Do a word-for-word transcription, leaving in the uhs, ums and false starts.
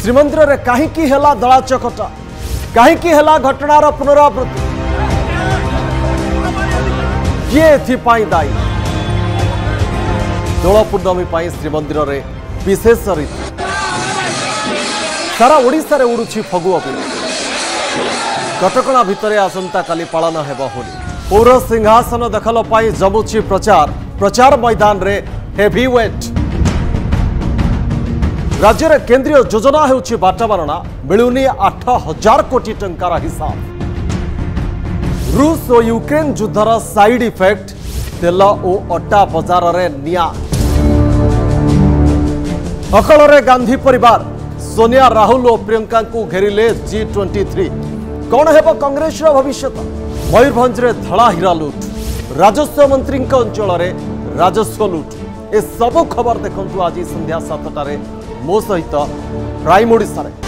श्रीमंदिर रे काहींकी हेला दला चकटा काहींकी हेला घटनार पुनरावृत्ति किए एथिपाई दायी दोल पूर्णमी पाई श्रीमंदिर रे विशेष रीति सारा ओडिशा रे उड़ुछि फगु अबीर कटकणा भितरे आसंता काली पालन हेबो होली पौर सिंहासन दखल पाई जमुछि प्रचार प्रचार मैदान रे हेवीवेट राज्य रे केंद्रीय योजना हेउछि बाटाबारणा मिलुनी आठ हजार कोटी टंकार हिसाब रूस और यूक्रेन युद्धर साइड इफेक्ट तेल और अटा बजार रे निया अकल रे गांधी परिवार सोनिया राहुल और प्रियंका को घेरिले जी ट्वेंटी थ्री कौन हेब कांग्रेस भविष्य मयूरभंज रे धड़ा हीरा लुट राजस्व मंत्री अंचल रे राजस्व लुट ए सब खबर देखंतु आज संध्या सातटारे मो सहित प्राइम ओडिशा रे।